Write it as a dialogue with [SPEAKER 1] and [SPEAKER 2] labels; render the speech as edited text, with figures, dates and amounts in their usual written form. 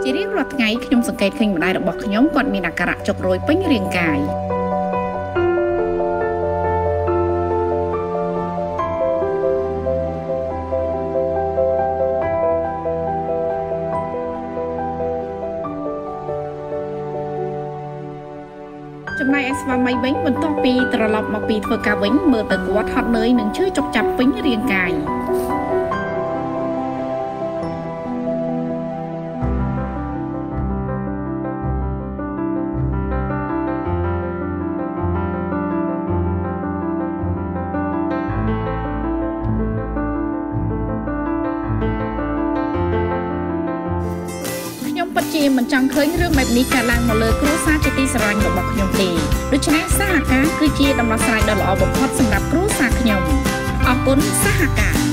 [SPEAKER 1] ជារៀងរាល់ថ្ងៃខ្ញុំសង្កេតឃើញម្ដាយរបស់ខ្ញុំគាត់មានអាការៈចុករយពេញរាងកាយចំណែកឯស្វាមីវិញបន្ទាប់ពីត្រឡប់មកពីធ្វើការវិញមើលទៅគាត់ហត់នឿយនិងឈឺចុកចាប់ពេញរាងកាយខ្ញុំពិតជាមិនចង់ឃើញរឿងបែបនេះកើតឡើងមកលើគ្រួសារជាទីស្រឡាញ់របស់ខ្ញុំទេដូច្នេះសហការគឺជាដំណោះស្រាយដ៏ល្អបំផុតសម្រាប់គ្រួសារខ្ញុំអរគុណសហការ